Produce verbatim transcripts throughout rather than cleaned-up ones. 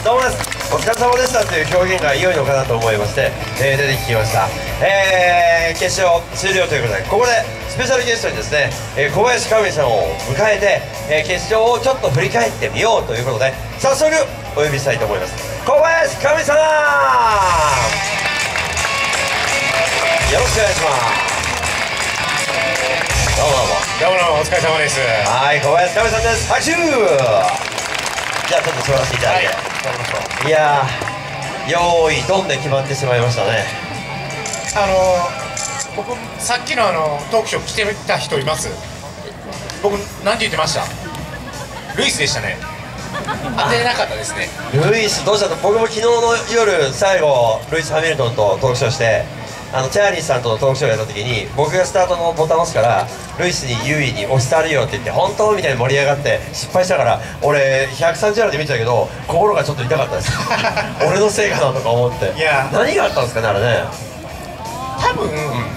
どうもです。お疲れ様でしたという表現が良いのかなと思いまして、えー、出てきました。えー、決勝終了ということで、ここでスペシャルゲストにですね、えー、小林かみさんを迎えて、えー、決勝をちょっと振り返ってみようということで、早速お呼びしたいと思います。小林かみさん、よろしくお願いします。どうもどうもどうもどうもお疲れ様です。 はい、小林かみさんです。拍手。じゃあちょっと座らせていただいて、はい、いやー、用意ドンで決まってしまいましたね。 あのー、僕さっきのあのトークショー来てた人います？僕なんて言ってました？ルイスでしたね。当てなかったですね。 ルイスどうしたと。僕も昨日の夜最後ルイス・ハミルトンとトークショーして、あのチャーリーさんとのトークショーやった時に、僕がスタートのボタンを押すからルイスに優位に押してあるよって言って、本当みたいに盛り上がって失敗したから、俺ひゃくさんじゅうあるで見てたけど心がちょっと痛かったです俺のせいかなとか思って。いや、何があったんですかねあれね。 多分、うん、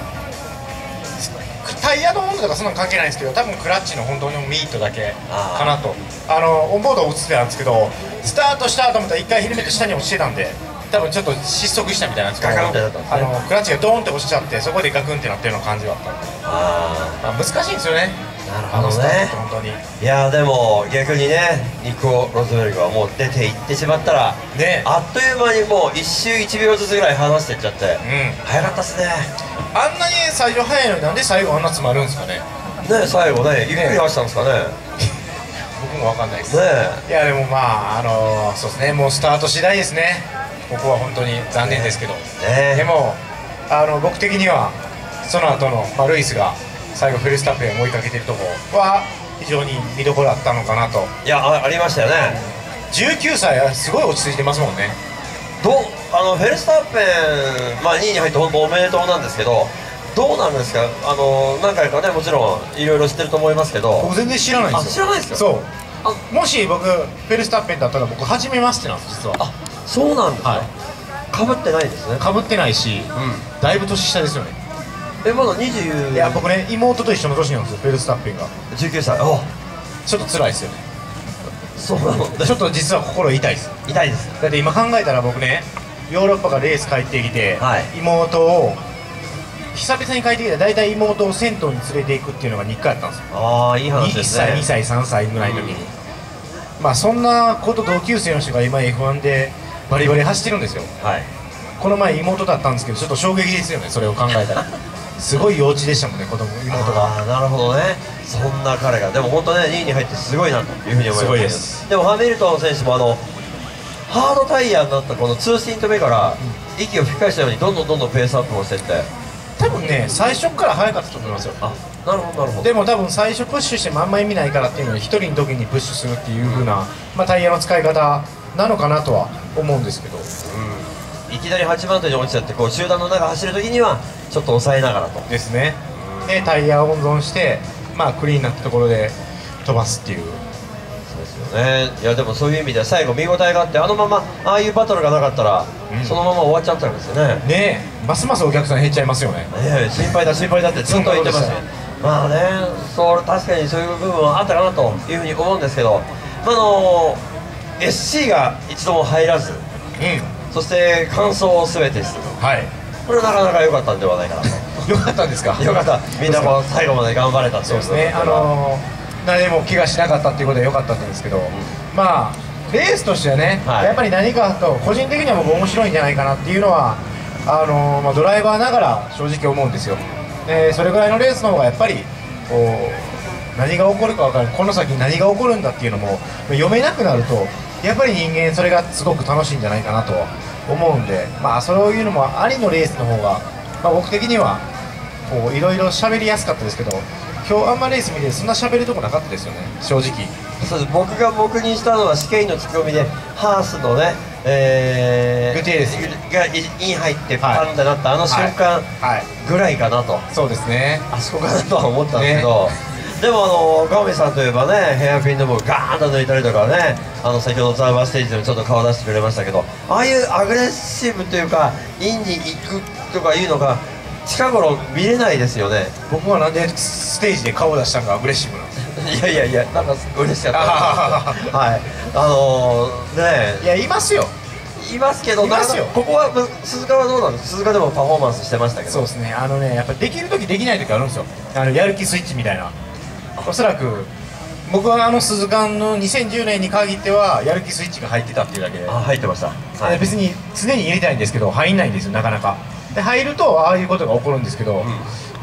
タイヤの温度とかそんなの関係ないんですけど、多分クラッチの本当のミートだけかなと。あのオンボードを映ってたんですけど、スタートしたと思ったら一回ヘルメット下に落ちてたんで、多分ちょっと失速したみたいなんですけど、 ガクンってなったんですね。 あのクラッチがドーンって落ちちゃって、そこでガクンってなってるような感じだったんで、あ、まあ、難しいんですよね。 なるほどね。 本当に。 いやでも逆にね、ニコ・ロズベルグはもう出ていってしまったら、ね、あっという間にもう一周いちびょうずつぐらい離していっちゃって、うん、早かったっすね。 あんなに最初早いのになんで最後あんな詰まるんですかね。 ね、最後ね、ゆっくり走ったんですかね。 僕も分かんないですね。 いやでもまああのー、そうですね、もうスタート次第ですね。ここは本当に残念ですけど、ね、でもあの僕的にはその後の、まあ、ルイスが最後フェルスタッペンを追いかけてるところは非常に見どころあったのかなと。 いや あ, ありましたよね。 じゅうきゅうさいすごい落ち着いてますもんね。 どうあのフェルスタッペン、まあ、にいに入って本当おめでとうなんですけど、どうなんですか。あの何回かね、もちろんいろいろ知ってると思いますけど。 僕全然知らないんですよ。 あ、知らないですか。 そう、あ、もし僕フェルスタッペンだったら僕初めましてなんです実は。 あ、そうなんですか。はい、かぶってないですね。 かぶってないし、うん、だいぶ年下ですよね。 え、まだにじゅう。 いや僕ね、妹と一緒の年なんですよ、フェルスタッペンが。 じゅうきゅうさい。あ、 ちょっと辛いですよね。 そうなの。 ちょっと実は心痛いです。 痛いです。 だって今考えたら僕ね、ヨーロッパからレース帰ってきて、はい、妹を久々に帰ってきたら大体妹を銭湯に連れていくっていうのが日課やったんですよ。 ああ、いい話ですね。 いっさいにさいさんさいぐらいの時に、うん、まあそんなこと同級生の人が今 エフワン でバリバリ走ってるんですよ。はい、この前妹だったんですけど、ちょっと衝撃ですよね、それを考えたらすごい幼稚でしたもんね、子供妹が。 ああ、なるほどね。そんな彼がでも本当ね、にいに入ってすごいなというふうに思います。すごいです。でもハミルトン選手もあのハードタイヤになったこのツースティント目から息を吹き返したようにどんどんどんどんペースアップをしていって、 多分ね最初から速かったと思いますよ。あ、 なるほどなるほど。 でも多分最初プッシュしてもあんま意味ないからっていうのに一人の時にプッシュするっていう風な、まあ、タイヤの使い方なのかなとは思うんですけど、 うん、いきなりはちばん手に落ちちゃってこう集団の中走る時にはちょっと抑えながらとですね。でタイヤを温存して、まあ、クリーンになったところで飛ばすっていう。 そうですよね。いやでもそういう意味では最後見応えがあって、あのままああいうバトルがなかったら、うん、そのまま終わっちゃったんですよね。 ねえ、ますますお客さん減っちゃいますよね。 ねえ、心配だ心配だってずっと言ってましたね。まあね、そう確かにそういう部分はあったかなというふうに思うんですけど、まあ、あの エスシー が一度も入らず、うん、そして完走を全てする、はい、これはなかなか良かったんではないかなと良かったんですか。 良かった。みんなこう最後まで頑張れたっていう。 そうですね。あのー、何も怪我しなかったっていうことで良かったんですけど、うん、まあレースとしてはね、はい、やっぱり何かと個人的には僕面白いんじゃないかなっていうのはあのー、まあ、ドライバーながら正直思うんですよ。でそれぐらいのレースの方がやっぱりこう何が起こるか分からない、この先に何が起こるんだっていうのも読めなくなると、やっぱり人間それがすごく楽しいんじゃないかなと思うんで、まあそういうのもありのレースの方が、まあ、僕的にはこういろいろ喋りやすかったですけど、今日あんまレース見てそんな喋るとこなかったですよね、正直。 そうです。僕が僕にしたのは試験員のツッコミでハースのね、えー、 グテーレスがイン入ってパンってなった、はい、あの瞬間ぐらいかなと、はいはい、そうですね、あそこかなとは思ったんですけど、ね、でもあのガオミさんといえばね、ヘアピンでもガーンと抜いたりとかね、あの先ほどザーバーステージでもちょっと顔出してくれましたけど、ああいうアグレッシブというかインに行くとかいうのが近頃見れないですよね。 僕はなんでステージで顔を出したのがアグレッシブなんですか。 いやいやいや、なんか嬉しかったはい。 あのー、ねいやいますよ、 いますけど、 いますよ。 ここは鈴鹿はどうなんですか？鈴鹿でもパフォーマンスしてましたけど。 そうですね、あのね、やっぱりできる時できない時あるんですよ、あのやる気スイッチみたいな。おそらく僕はあの鈴鹿のにせんじゅうねんに限ってはやる気スイッチが入ってたっていうだけで、 あ、入ってました、 はい、別に常に入れたいんですけど入んないんですよ、なかなか。で入るとああいうことが起こるんですけど、うん、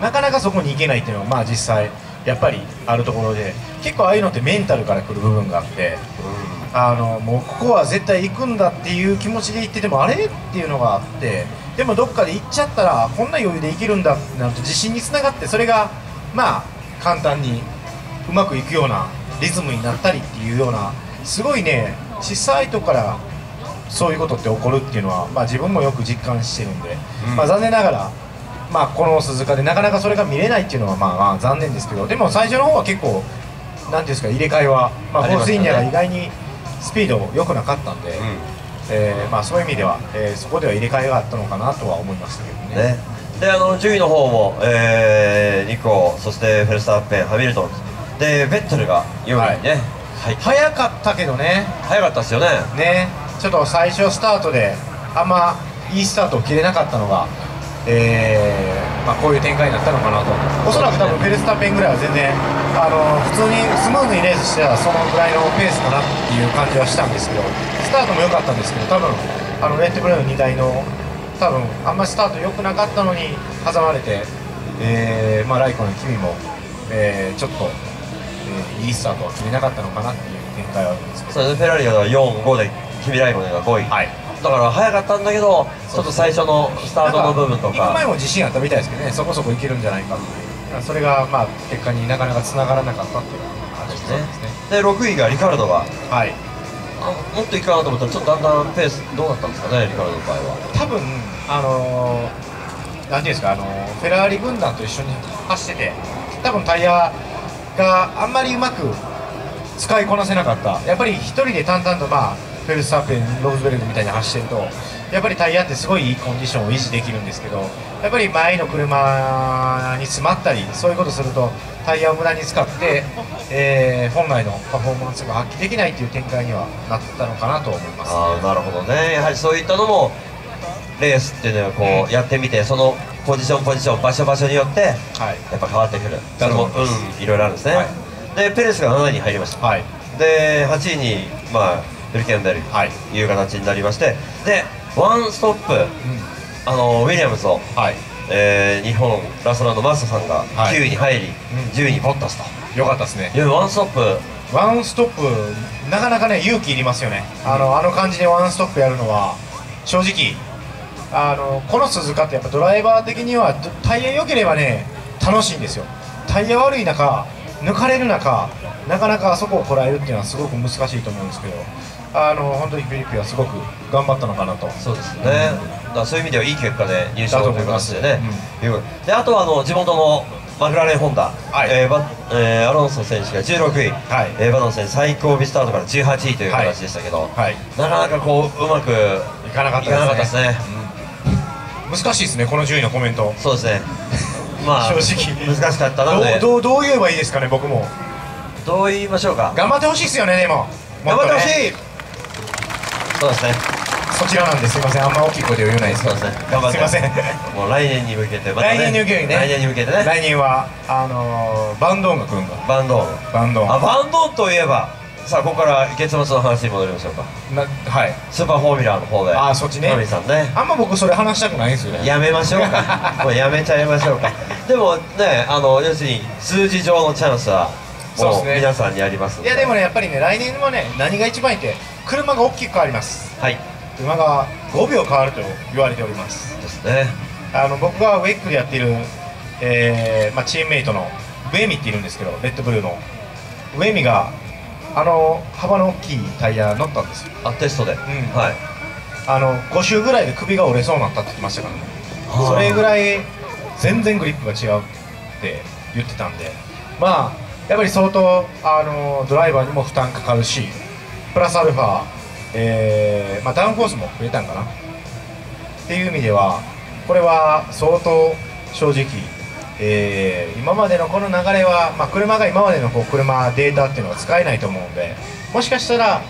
なかなかそこに行けないっていうのはまあ実際やっぱりあるところで、結構ああいうのってメンタルからくる部分があって、うん、あのもうここは絶対行くんだっていう気持ちで行っててもあれっていうのがあって、でもどっかで行っちゃったらこんな余裕で行けるんだってなると自信につながって、それがまあ簡単にうまくいくようなリズムになったりっていうような、すごいね小さいとこからそういうことって起こるっていうのは、まあ、自分もよく実感してるんで、うん、まあ残念ながら、まあ、この鈴鹿でなかなかそれが見れないっていうのはまあまあ残念ですけど、でも最初の方は結構なんていうんですか、入れ替えは、まあ、フォースインディアが意外にスピード良くなかったんで、うん、えー、まあ、そういう意味では、えー、そこでは入れ替えがあったのかなとは思いましたけどね。ね、 であの順位の方も、えー、ニコ、そしてフェルスタッペン、ハミルトンでベッテルがよんいにね、 はい、早かったけどね、 早かったですよね。 ね、ちょっと最初スタートであんまいいスタートを切れなかったのが、えーまあ、こういう展開になったのかなと。おそらく多分フェルスタッペンぐらいは全然あの普通にスムーズにレースしてたらそのぐらいのペースかなっていう感じはしたんですけど、スタートも良かったんですけど、多分あのレッドブルーのにだいの多分あんまりスタート良くなかったのに挟まれて、えーまあ、ライコの君も、えー、ちょっと、えー、いいスタートを決めなかったのかなっていう展開はあるんですけど、 そうですね、フェラーリがよん、ごで君ライコネがごい、はい、だから早かったんだけど、ちょっと最初のスタートの部分とか、 行く前も自信あったみたいですけどね、そこそこいけるんじゃないかっていう、それがまあ結果になかなかつながらなかったっていう感じですね。 でろくいがリカルドが、 はい、 あもっといくかなと思ったらちょっとだんだんペースどうだったんですかね、リカルドの場合は。 多分あのー、なんていうんですか、あのー、フェラーリ軍団と一緒に走ってて、多分タイヤがあんまりうまく使いこなせなかった。やっぱり一人で淡々とまあフェルスタッペン、ローズベルグみたいに走ってると、やっぱりタイヤってすごいいいコンディションを維持できるんですけど、やっぱり前の車に詰まったりそういうことするとタイヤを無駄に使って、えー、本来のパフォーマンスが発揮できないという展開にはなったのかなと思います、ね。 あ、なるほどね。やはりそういったのもレースっていうのはこう、うん、やってみて、そのポジションポジション場所場所によって、はい、やっぱ変わってくる。それも、うん、いろいろあるんですね。はい、でペレスがなないに入りました。はい、ではちいにまあフルケンベルという形になりまして、でワンストップ、うん、あのウィリアムズを、はい、えー、日本ラストランドマスターさんがきゅういに入り、はい、じゅういにボッタスと。 よかったですね。 いやワンストップワンストップなかなかね勇気いりますよね。あの、うん、あの感じでワンストップやるのは正直あのこの鈴鹿ってやっぱドライバー的にはタイヤ良ければね楽しいんですよ。タイヤ悪い中抜かれる中なかなかあそこをこらえるっていうのはすごく難しいと思うんですけど、あの本当にフィリッピはすごく頑張ったのかなと。 そうですね、うん、だからそういう意味ではいい結果で入賞という形でね、うん、であとはあの地元のマクラーレンホンダ、はい、えーバえー、アロンソ選手がじゅうろくい、はい、えー、バドン選手最後尾スタートからじゅうはちいという形でしたけど、はいはい、なかなかこううまくいかなかったですね。うん、難しいですねこの順位のコメント。 そうですねまあ正直難しかったので、 どうどう言えばいいですかね。僕もどう言いましょうか。 頑張ってほしいですよね。でも頑張ってほしい。そうですね、 そちらなんですいません、あんま大きい声で言えないです。 そうですね、頑張って。 すいませんもう来年に向けてまたね、 来年に向けてね、 来年に向けてね、 来年はあのー、バンド音が来るんだ。 バンド音バンド音あバンド音といえばさあここから月末の話に戻りましょうか。 な、はい、 スーパーフォーミュラーの方で、 あそっちね、 マミさんね、 あんま僕それ話したくないんですよね。 やめましょうかもうやめちゃいましょうかでもね、あの要するに数字上のチャンスはもう皆さんにありますので。 いやでもねやっぱりね来年はね何が一番いいって車が大きく変わります。はい、車がごびょう変わると言われておりますですね。 あの僕がウェックでやっている、えーまあ、チームメイトのウェミっているんですけど、レッドブルーのウェミがあの幅の大きいタイヤ乗ったんですよ。 あテストで、うん、はい、 あのご周ぐらいで首が折れそうになったって言ってましたからね。それぐらい全然グリップが違うって言ってたんで、まあやっぱり相当あのドライバーにも負担かかるし、プラスアルファ、えーまあ、ダウンフォースも増えたんかなっていう意味ではこれは相当正直、えー、今までのこの流れは、まあ、車が今までのこう車データっていうのは使えないと思うんで、もしかしたら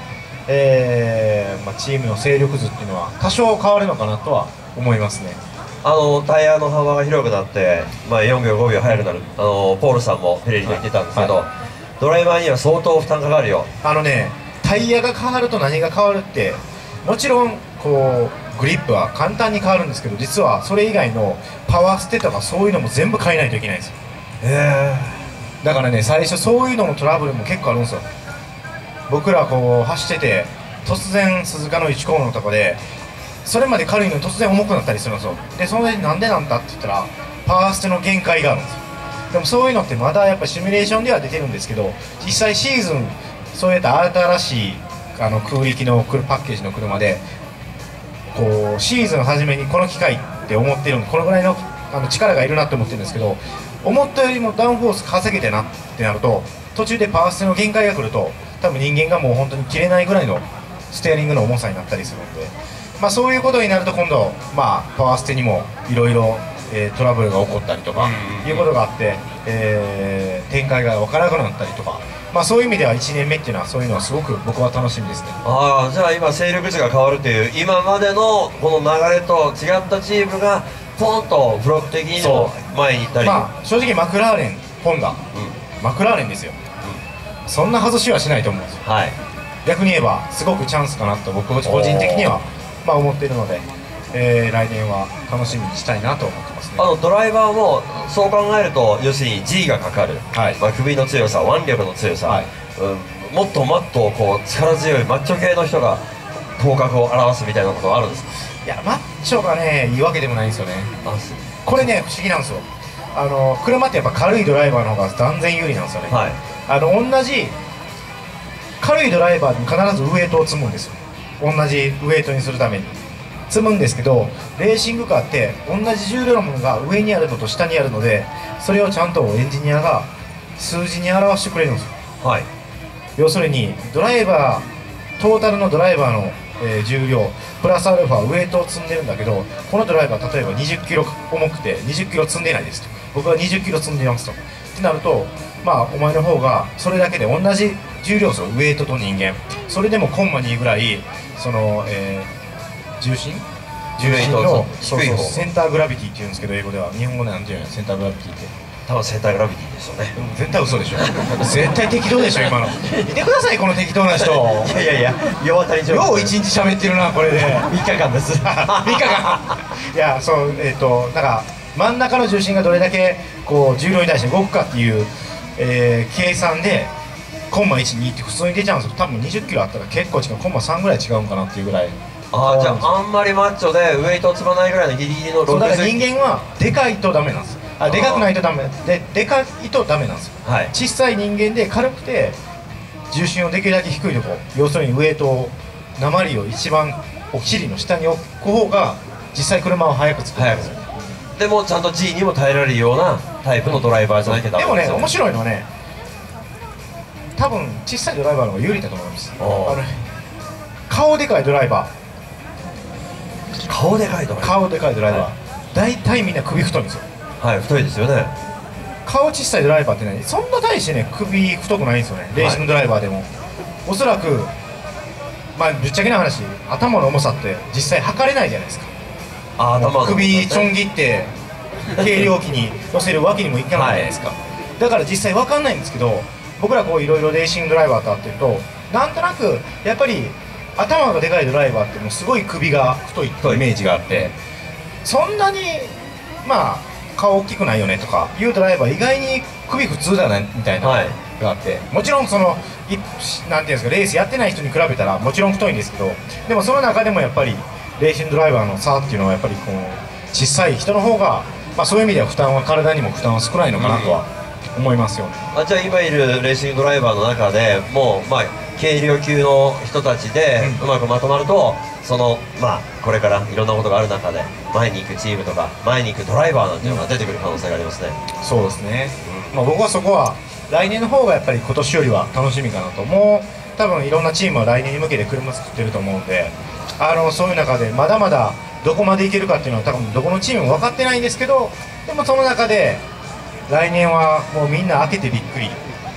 えーまあ、チームの勢力図っていうのは多少変わるのかなとは思いますね。 あのタイヤの幅が広くなって、まあ、よんびょうごびょう速くなる、あのポールさんもフェレリと言ってたんですけど、はいはい、ドライバーには相当負担かかるよ。 あのね、タイヤが変わると何が変わるって、もちろんこうグリップは簡単に変わるんですけど、実はそれ以外のパワーステとかそういうのも全部変えないといけないんですよ。へー。だからね、最初そういうののトラブルも結構あるんですよ。僕らこう走ってて突然鈴鹿のいちコーナーのとこでそれまで軽いのに突然重くなったりするんですよ。でそれでなんでなんだって言ったらパワーステの限界があるんですよ。でもそういうのってまだやっぱシミュレーションでは出てるんですけど、実際シーズンそういった新しいあの空力のパッケージの車でこうシーズン初めにこの機械って思ってるんで、このぐらいのあの力がいるなって思ってるんですけど、思ったよりもダウンフォース稼げてなってなると途中でパワーステの限界が来ると多分人間がもう本当に切れないぐらいのステアリングの重さになったりするので、まあ、そういうことになると今度、まあ、パワーステにもいろいろトラブルが起こったりとかいうことがあって、えー、展開が分からなくなったりとか、まあ、そういう意味ではいちねんめっていうのはそういうのはすごく僕は楽しみですね。 ああ、じゃあ今勢力図が変わるという今までのこの流れと違ったチームがポンとブロック的にも前に行ったり、 まあ、正直マクラーレン、ホンダ、うん、マクラーレンですよ、うん、そんな外しはしないと思うんですよ、はい、逆に言えばすごくチャンスかなと僕個人的にはまあ思っているので、えー、来年は楽しみにしたいなと思ってますね。 あのドライバーもそう考えると要するに G がかかる、はい、まあ、首の強さ、腕力の強さ、はい、うん、もっともっとこう力強いマッチョ系の人が頭角を表すみたいなことはあるんですか？ いや、マッチョがねいいわけでもないんですよね。これね不思議なんですよ。あの車ってやっぱ軽いドライバーの方が断然有利なんですよね、はい、あの同じ軽いドライバーに必ずウエイトを積むんですよ。同じウエイトにするために積むんですけど、レーシングカーって同じ重量のものが上にあるのと下にあるので、それをちゃんとエンジニアが数字に表してくれるんですよ、はい、要するにドライバートータルのドライバーの、えー、重量プラスアルファウエイトを積んでるんだけど、このドライバー例えばにじゅっキロ重くてにじゅっキロ積んでないですと、僕はにじゅっキロ積んでますとってなると、まあお前の方がそれだけで同じ重量数、ウエイトと人間、それでもコンマにぐらいその、えー、重心重心のそうそうセンターグラビティっていうんですけど、英語では。日本語でなんていうのセンターグラビティって。 多分センターグラビティですよね。 絶対嘘でしょ絶対適当でしょ今の。見てくださいこの適当な人。 いやいやいや、世渡り上手。 よう一日喋ってるなこれで。 みっかかんです。みっかかん。いや、そうえっ、ー、となんか真ん中の重心がどれだけこう重量に対して動くかっていう、えー、計算でコンマいち、にって普通に出ちゃうんですよ。多分にじゅっキロあったら結構違う、コンマさんぐらい違うんかなっていうぐらい。 ああ、じゃああんまりマッチョでウエイトを積まないぐらいのギリギリの。 そうだから人間はでかいとダメなんです。あ、でかくないとダメで、でかいとダメなんですよ、はい、小さい人間で軽くて重心をできるだけ低いところ、要するにウエイトを鉛を一番お尻の下に置く方が実際車を速く作るんですよ。 でもちゃんと G にも耐えられるようなタイプのドライバーじゃなきゃダメなんですよ。でもね面白いのはね、多分小さいドライバーの方が有利だと思います。あの顔でかいドライバー顔でかいドライバー顔でかいドライバー、はい、大体みんな首太いんですよ。 はい、太いですよね。 顔小さいドライバーってね、そんな大してね首太くないんですよね、レーシングドライバーでも、はい、おそらくまあぶっちゃけな話、頭の重さって実際測れないじゃないですか。あ、頭の首ちょん切って軽量機に乗せるわけにもいかないじゃないですか、はい、だから実際分かんないんですけど、僕らこういろいろレーシングドライバーと会ってるとなんとなくやっぱり頭がでかいドライバーってもうすごい首が太いってイメージがあって、そんなにまあ顔大きくないよねとかいうドライバー意外に首普通だねみたいなのがあって、はい、もちろんそのいなんていうんですか、レースやってない人に比べたらもちろん太いんですけど、でもその中でもやっぱりレーシングドライバーの差っていうのはやっぱりこう小さい人の方が、まあ、そういう意味では負担は体にも負担は少ないのかなとは思いますよね。 あ、じゃあ今いるレーシングドライバーの中でもうまあ軽量級の人たちでうまくまとまると、うん、そのまあこれからいろんなことがある中で前に行くチームとか前に行くドライバーなんていうのが出てくる可能性がありますね。 そうですね、うん、まあ、僕はそこは来年の方がやっぱり今年よりは楽しみかなと。もう多分いろんなチームは来年に向けて車作ってると思うんで、あのそういう中でまだまだどこまでいけるかっていうのは多分どこのチームも分かってないんですけど、でもその中で来年はもうみんな開けてびっくり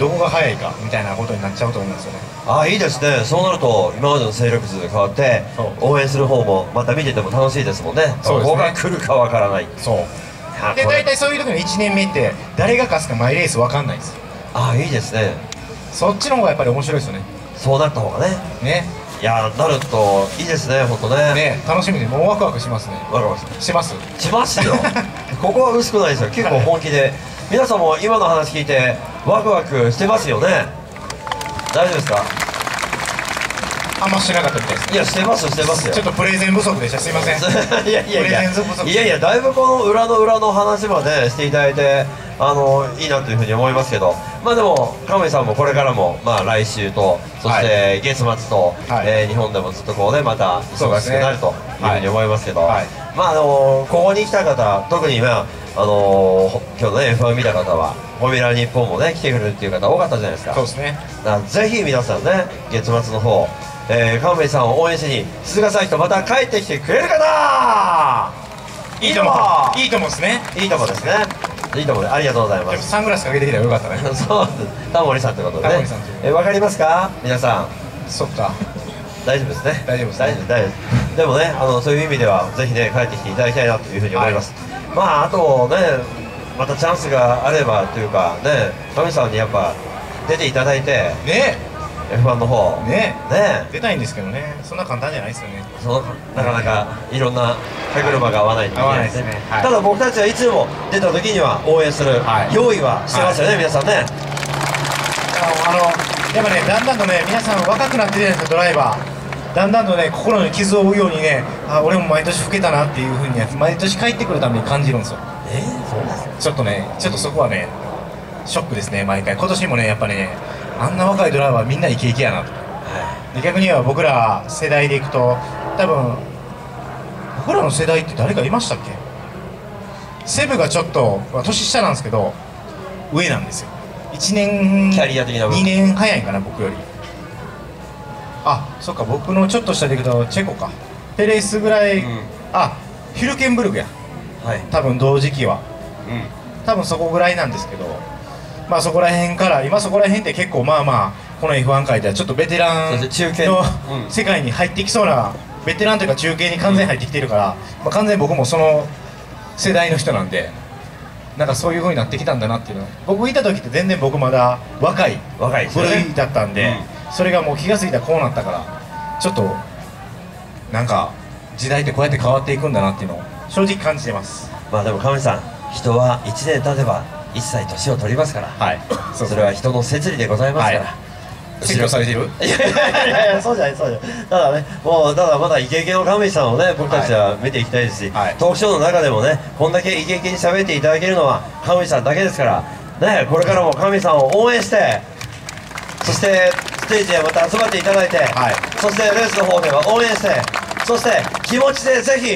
どこが速いかみたいなことになっちゃうと思うんですよね。 ああ、いいですね。そうなると今までの勢力図が変わって応援する方もまた見てても楽しいですもんね。 そうですね。 どこが来るかわからない。 そうで、大体そういう時のいちねんめって誰が勝つか毎レース分かんないんですよ。 ああ、いいですね。 そっちの方がやっぱり面白いですよね。 そうなった方がね。 ね。 いやー、なるといいですね、本当ね。 ね、楽しみでもうワクワクしますね。 ワクワクします。 しますよ。ここは薄くないですよ。結構本気で。皆さんも今の話聞いてワクワクしてますよね。大丈夫ですか？ あんましてなかったみたいですね。 いや、してますしてますよ。 ちょっとプレゼン不足でした。すいません。 いやいやいやプレゼン不足。 いやいや、だいぶこの裏の裏の話までしていただいて、あのいいなというふうに思いますけど、まあでも亀井さんもこれからもまあ来週と、そして月末と、はい、えー、日本でもずっとこうね、また忙しくなるというふうに思いますけど、はいはい、まああのここに来た方、特に今あのー、今日のね エフワン 見た方はフォーミュラ日本もね来てくれるっていう方多かったじゃないですか。 そうですね。 だからぜひ皆さんね、月末の方、えー、亀井さんを応援しに鈴鹿サイトまた帰ってきてくれるかな。 いいと思う。いいと思うですね。 いいと思うですね。いいと思う。ありがとうございます。 サングラスかけてきたらよかったね。 そう、タモリさんということでね。えー、わかりますか皆さん。 そっか。 大丈夫ですね。 大丈夫です。 大丈夫大丈夫。でもね、あのそういう意味ではぜひね帰ってきていただきたいなというふうに思います。はい、まああとね、またチャンスがあればというかね、亀井さんにやっぱ出ていただいてね。 エフワン の方ねね出たいんですけどね、そんな簡単じゃないですよね。 そうなかなかいろんな歯車が合わないといけないですね。 はい、 ただ僕たちはいつも出た時には応援する、はい、用意はしてますよね、はい、皆さんね。 あのやっぱね、だんだんとね皆さん若くなってるじゃないですか。ドライバーだんだんとね心に傷を負うようにね、あ俺も毎年老けたなっていうふうに毎年帰ってくるために感じるんですよ。 えー、そうですか。 ちょっとねちょっとそこはねショックですね。毎回今年もねやっぱねあんな若いドライバーみんなイケイケやなと、はい、で逆には僕ら世代でいくと多分僕らの世代って誰かいましたっけ。セブがちょっと年下なんですけど上なんですよ。いちねんキャリア的な部分にねん早いんかな僕より。あ、そっか、僕のちょっと下でいくとチェコかペレスぐらい、うん、あ、ヒルケンブルクや、はい、多分同時期は、うん、多分そこぐらいなんですけど、まあそこら辺から今そこら辺って結構まあまあこの エフワン 界ではちょっとベテランの世界に入ってきそうな、ベテランというか中継に完全に入ってきてるから、まあ、完全に僕もその世代の人なんで、なんかそういう風になってきたんだなっていうの。僕いた時って全然僕まだ若い若い部類だったんで、うん、それがもう気が付いたらこうなったからちょっとなんか時代ってこうやって変わっていくんだなっていうのを正直感じてます。 まあでも亀井さん、人はいちねん経てばいっさい年を取りますから、はい、そ, それは人の摂理でございますから、はい、 説教されている？ いやいやいやいや、そうじゃないそうじゃない。ただね、もうただまだイケイケの亀井さんをね僕たちは見ていきたいですし、はい、トークショーの中でもねこんだけイケイケに喋っていただけるのは亀井さんだけですからね。これからも亀井さんを応援して、そしてステージへまた集まっていただいて、はい、そしてレースの方では応援して、そして気持ちでぜひ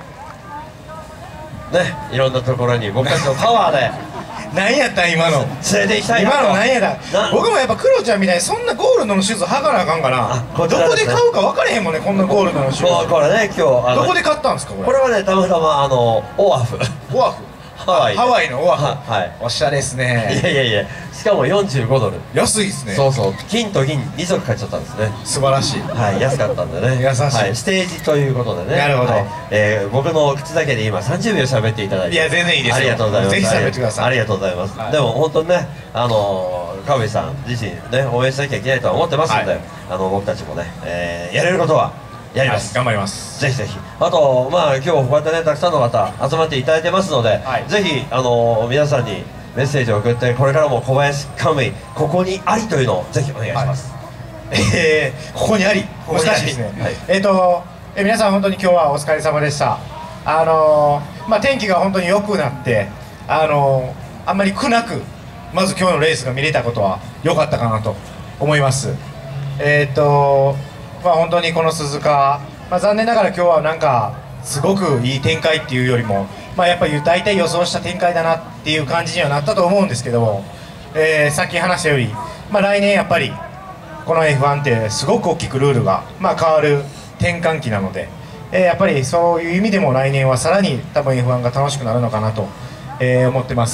ね、いろんなところに僕たちのパワーで何やったん今の連れて行きたいなと。 今の何やったん。僕もやっぱクロちゃんみたいにそんなゴールドのシューズ履かなあかんから、ね、どこで買うか分かれへんもんね、こんなゴールドのシューズ。 これね、今日どこで買ったんですかこれ。 これはね、たまたまあのオアフオアフハワイハワイのオアフ、はい、おしゃれですね。 いやいやいや、しかもよんじゅうごドル、 安いですね。 そうそう、金と銀に足買っちゃったんですね。 素晴らしい。 はい、安かったんでね。 優しい、 はい、ステージということでね。 なるほど、はい、 えー、僕の口だけで今さんじゅうびょう喋っていただいて、 いや全然いいですよ。 ありがとうございます。 ぜひ喋ってください。 ありがとうございます、はい、でも本当にね、あのー、亀井さん自身ね応援しなきゃいけないとは思ってますので、はい、あの僕たちもね、えー、やれることはやります、 はい、頑張ります。 ぜひぜひ。あとまあ今日こうやってねたくさんの方集まっていただいてますので、はい、ぜひあのー、皆さんにメッセージを送って、これからも小林亀井ここにありというのをぜひお願いします。 はい、えー、ここにあり難しいですね。はい、えっ、ー、と、えー、皆さん本当に今日はお疲れ様でした。あのー、まあ天気が本当に良くなって、あのー、あんまり苦なくまず今日のレースが見れたことは良かったかなと思います。えっ、ー、とまあ本当にこの鈴鹿、まあ、残念ながら今日はなんかすごくいい展開っていうよりも、まあ、やっぱり大体予想した展開だなっていう感じにはなったと思うんですけども、えー、さっき話したより、まあ、来年やっぱりこの エフワン ってすごく大きくルールが、まあ、変わる転換期なので、えー、やっぱりそういう意味でも来年はさらに多分 エフワン が楽しくなるのかなと、えー、思ってます。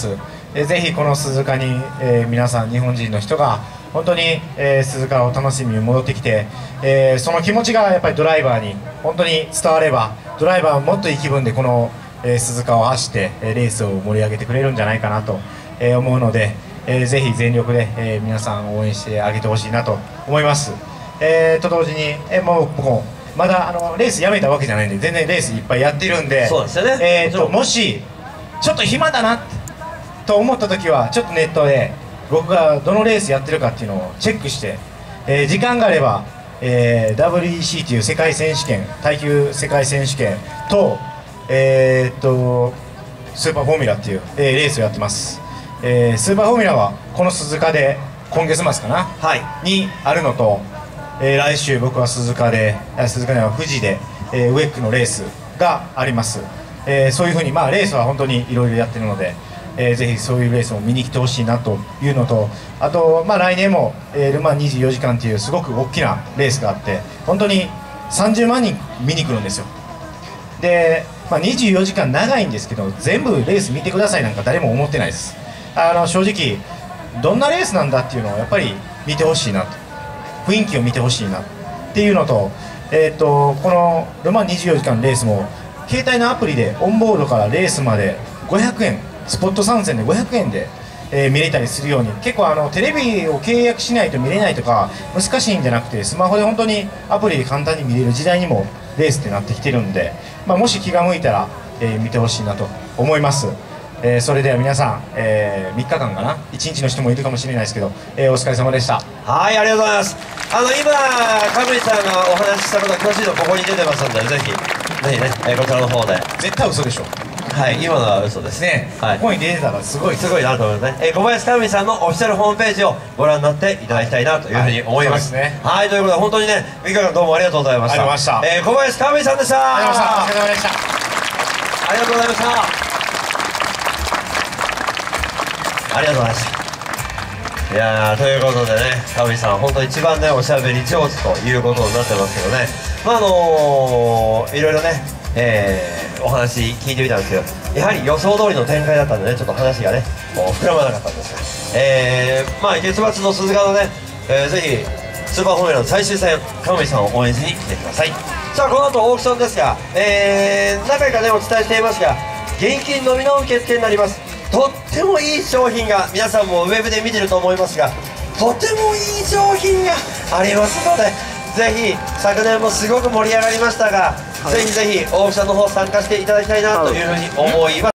えー、ぜひこの鈴鹿に、えー、皆さん日本人の人が本当に、えー、鈴鹿を楽しみに戻ってきて、えー、その気持ちがやっぱりドライバーに本当に伝われば、ドライバーはもっといい気分でこの、えー、鈴鹿を走って、えー、レースを盛り上げてくれるんじゃないかなと、えー、思うので、えー、ぜひ全力で、えー、皆さん応援してあげてほしいなと思います。えー、と同時に、えー、もう僕もまだあのレースやめたわけじゃないんで、全然レースいっぱいやってるんで、 そうですよね、 えー、ともしちょっと暇だなと思った時はちょっとネットで僕がどのレースやってるかっていうのをチェックして、えー、時間があれば、えー、ダブリューイーシー という世界選手権、耐久世界選手権と、えー、っとスーパーフォーミュラっていう、えー、レースをやってます。えー、スーパーフォーミュラはこの鈴鹿で今月末かな、はい、にあるのと、えー、来週僕は鈴鹿で、鈴鹿では富士で、えー、ウェックのレースがあります。えー、そういうふうに、まあ、レースは本当にいろいろやってるので、えー、ぜひそういうレースを見に来てほしいなというのと、あと、まあ、来年も、えー、ル・マンにじゅうよじかんというすごく大きなレースがあって、本当にさんじゅうまんにん見に来るんですよ。で、まあ、にじゅうよじかん長いんですけど、全部レース見てくださいなんか誰も思ってないです。あの正直どんなレースなんだっていうのをやっぱり見てほしいなと、雰囲気を見てほしいなっていうのと、えー、とこのル・マンにじゅうよじかんレースも携帯のアプリでオンボードからレースまでごひゃくえん、スポット参戦でごひゃくえんで、えー、見れたりするように、結構あのテレビを契約しないと見れないとか難しいんじゃなくて、スマホで本当にアプリで簡単に見れる時代にもレースってなってきてるんで、まあ、もし気が向いたら、えー、見てほしいなと思います。えー、それでは皆さん、えー、みっかかんかな、いちにちの人もいるかもしれないですけど、えー、お疲れ様でした。 はい、ありがとうございます。あの今上地さんがお話ししたことは詳しいのここに出てますんで、ぜひぜひね、えー、こちらの方で。 絶対嘘でしょ。 はい、今のは嘘ですね。はい、 ここに出てたらすごいすごいなと思いますね。えー、小林上地さんのオフィシャルホームページをご覧になっていただきたいなというふうに思います。 はい、そうですね。 はい、ということで本当にね、みっかかんどうもありがとうございました。 ありがとうございました。 えー、小林上地さんでした。 ありがとうございました。お疲れ様でした。 ありがとうございました。ありがとうございました。いやー、ということでね、上地さん本当一番ねおしゃべり上手ということになってますけどね、まああのー、いろいろね、えー、お話聞いてみたんですけど、やはり予想通りの展開だったんでね、ちょっと話がねこう膨らまなかったんですが、えー、まあ月末の鈴鹿のね、えー、ぜひスーパーフォーミュラの最終戦、上地さんを応援しに来てください。さあこの後オークションですが、えー、何回かねお伝えしていますが、現金のみの受付になります。とってもいい商品が、皆さんもウェブで見てると思いますが、とてもいい商品がありますので、ぜひ昨年もすごく盛り上がりましたが、ぜひぜひオークションの方参加していただきたいなというふうに思います。